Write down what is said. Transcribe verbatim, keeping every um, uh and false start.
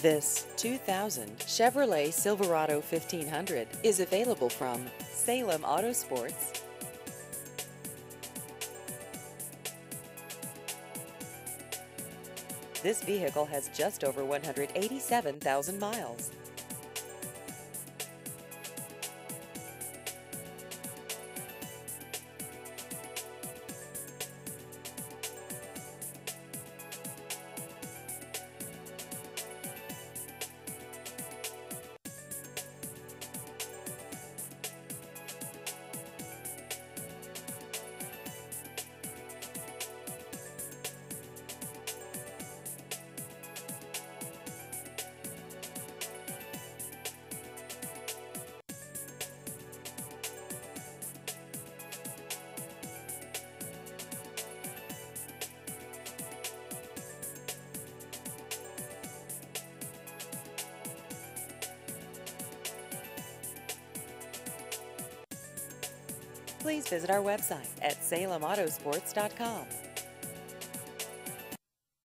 This two thousand Chevrolet Silverado fifteen hundred is available from Salem Auto Sports. This vehicle has just over one hundred eighty-seven thousand miles. Please visit our website at salem autosports dot com.